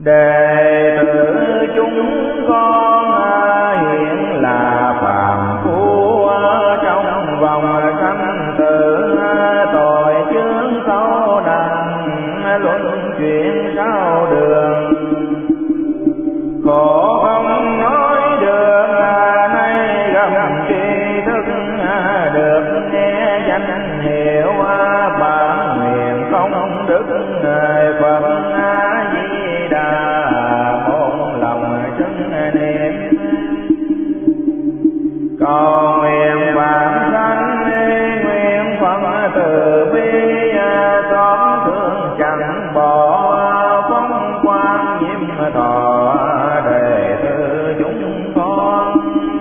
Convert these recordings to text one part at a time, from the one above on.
Đệ tử chúng con hiện là phàm phu trong vòng sanh tử, tội chướng sâu nặng luân chuyển sao đường. Khổ không nói được nay gặp tri thức, được nghe danh hiệu bản nguyện công đức Phật A Di Đà, một lòng xưng niệm. Cầu nguyện vãng sanh nguyện Phật từ bi, xót thương chẳng bỏ phong quang nhiễm thọ đệ tử chúng con.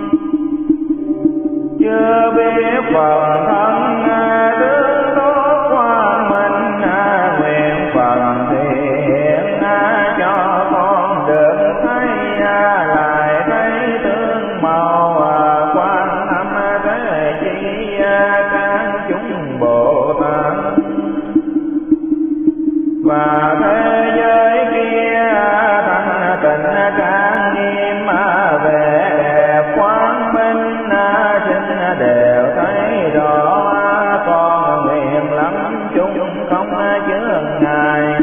Chưa biết Phật thân tướng tốt qua mình, nguyện Phật thiện cho con được thấy lại thấy tương màu quan âm thế chi các chúng Bồ Tát. Và thế giới kia thanh tịnh trang nghiêm vẻ đẹp quang minh xin đều thấy rõ. Con nguyện lắm chúng không chướng ngại.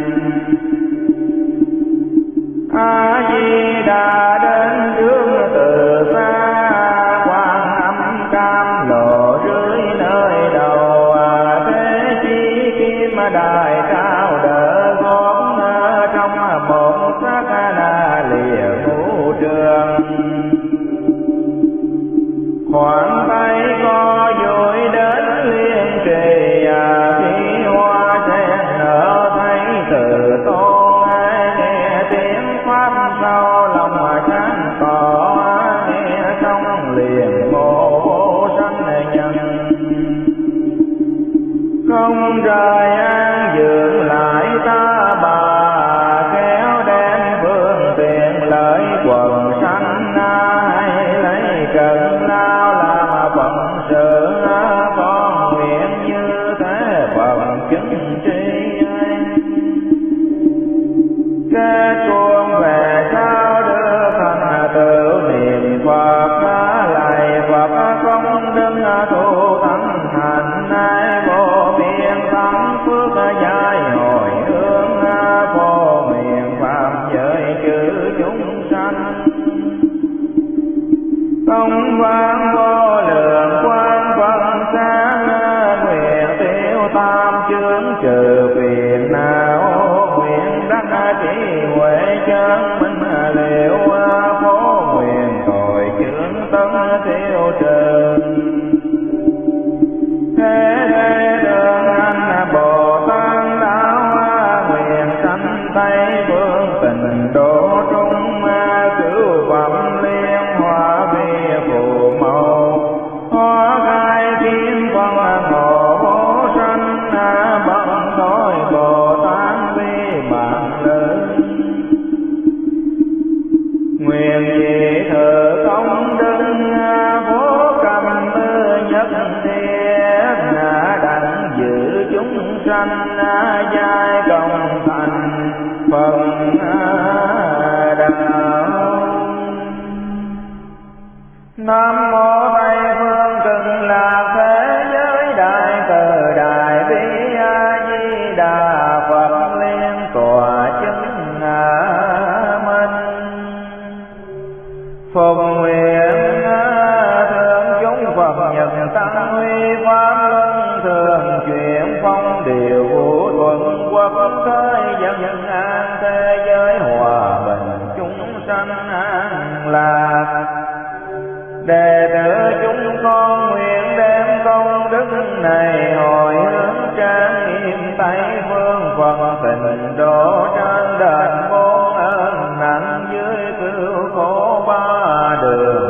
A Di Đà đến trước từ xa, Quan Âm cam lộ dưới nơi đầu. Thế chi kim đài cao đỡ gót, trong một sát na lìa ngũ trường. Khoản tay co duỗi đến liên trì, khi hoa sen nở thấy từ tôn. Nghe tiếng pháp sau lòng sáng tỏ, nghe xong liền vô sanh nhân. Không rời an dưỡng lại ta bà, kéo đem phương tiện lợi quần sanh. Hay lấy cần lao làm phận sự, con nguyện như thế Phật chứng tri. Kết chuông về sau đưa thân tự niệm Phật, lạy Phật không đứng thu thắng hành. Vô biên thắng phước giải hồi hướng, vô miền phạm giới chữ chúng sanh. Công vang vô lượng quan phân sáng, nguyện tiêu tam chướng trừ phiền não. Nguyện đắc trí huệ chân minh liệu, phổ nguyện tội chướng tấn tiêu trừ. Thế đường anh Bồ Tát lão, nguyện sanh Tây phương tình độ trung. Cứu phẩm liên hoa vi phù màu, hoa khai thiên phân ngộ vô sanh. Bằng thôi Bồ Tát vi mạng lớn, nguyện dị thờ công đức vô cầm nhất thiết. Đặng giữ chúng sanh giai công thành phần đạo. Nam mô Tây phương cực lạc thế giới đại từ đại bi A Di Đà Phật liên tọa chứng minh. Phục nguyện thương chúng Phật nhật tăng huy pháp luân thường chuyển phong điều vũ thuận quốc thế dân an thế giới hòa bình chúng sanh an lạc. Đệ tử chúng con nguyện đem công đức này hồi hướng trang nghiêm Tây phương Phật tịnh độ trên đền bốn ơn nặng dưới cứu khổ ba đường.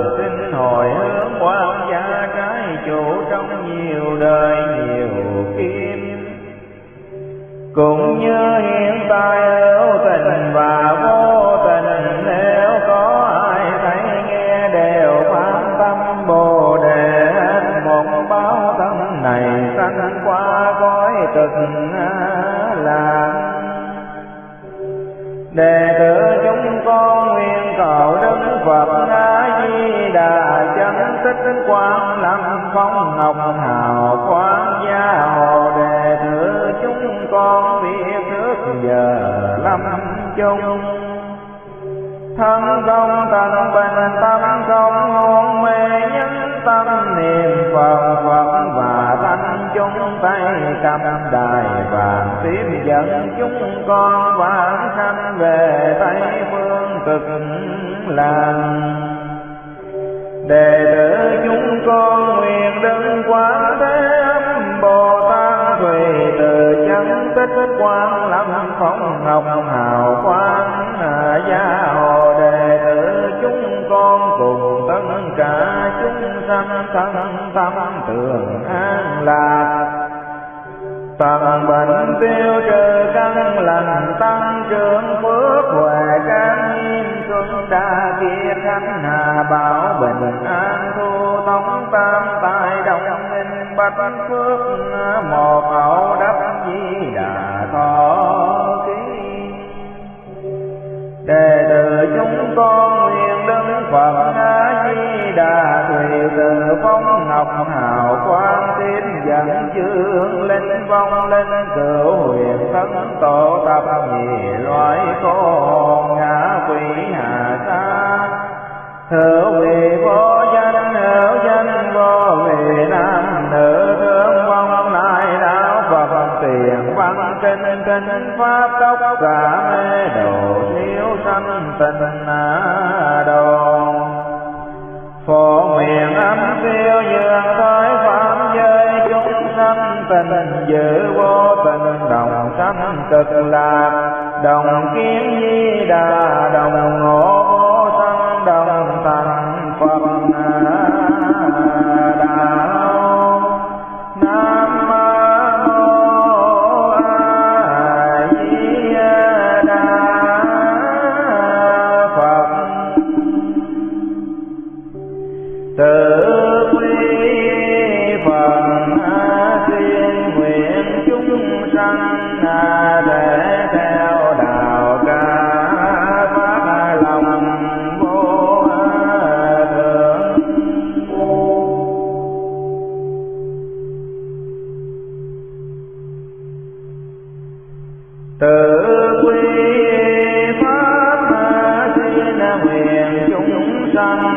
tử chúng con nguyện cầu Đức Phật A Di Đà chân tích Quang Lâm Phong Ngọc Hào Quang Gia Hộ đệ tử chúng con biết trước giờ lâm chung thân không thành bình tâm không hôn mê nhân tâm niệm Phật Phật và thanh chúng tay cầm đài vàng tiếp dẫn chúng con vãng sanh về Tây phương cực lạc. Đệ tử chúng con nguyện Đức Quán Thế Âm Bồ Tát Thùy từ chân tích Quang Lâm Phong Ngọc Hào Quang Gia Hộ đệ tử chúng con cùng tất cả chúng sanh thân tâm tường an lạc. Tận bệnh tiêu trừ căn lành tăng trưởng phước huệ can nghiêm xuân đa kia khánh hà bảo bình an thu tống tam tài đồng ninh bách phước một hậu đắp di đà thọ ký. Đệ tử chúng con nguyện Đức Phật A Di Đà Thùy từ phong ngọc hào quang tiếp dẫn chương linh vong linh cửu huyền thân tổ tập nhị loại khổ hồn ngã quỷ hạ sa hữu vị vô danh hữu danh vô vị nam nữ thương vong lại đạo Phật tiền văn kinh kinh pháp tốc cả mê độ thiếu sanh tình đồ phổ miệng âm tiêu dường thói phạm giới chúng sanh tình giữ vô tình đồng sanh cực lạc đồng kiến di đà đồng ngộ vô sanh đồng thành Phật đạo. Nam tự quy phần thiên nguyện chúng sanh để theo đạo ca phát lòng vô thượng. Tự quy pháp thiên nguyện chúng sanh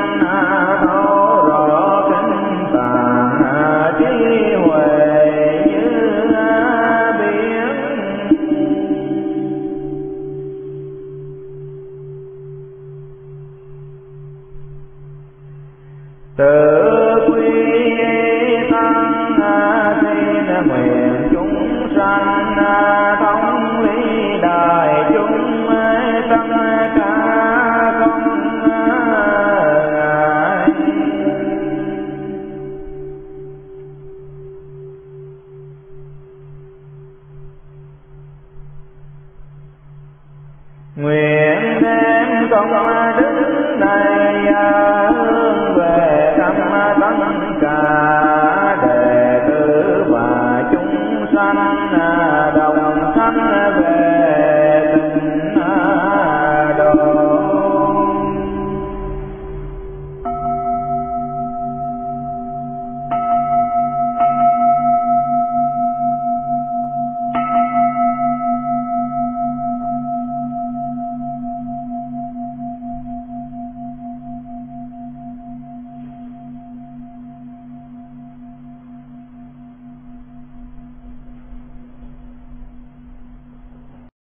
tự quy tăng thiên nguyện chúng sanh thống lý đại chúng tất cả không ngại. Nguyện đem công đức này hướng về